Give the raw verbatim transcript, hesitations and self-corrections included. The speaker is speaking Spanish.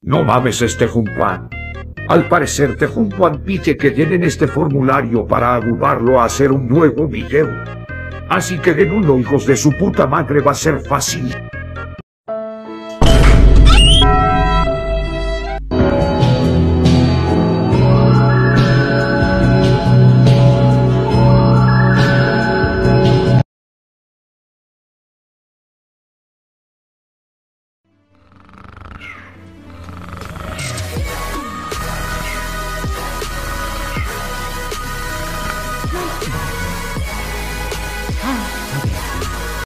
No mames este Juan. Al parecer Juan pide que llenen este formulario para adubarlo a hacer un nuevo video. Así que den uno, hijos de su puta madre, va a ser fácil.